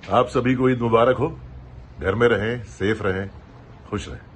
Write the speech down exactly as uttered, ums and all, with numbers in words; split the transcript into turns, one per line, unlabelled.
आप सभी को ईद मुबारक हो। घर में रहें, सेफ रहें, खुश रहें।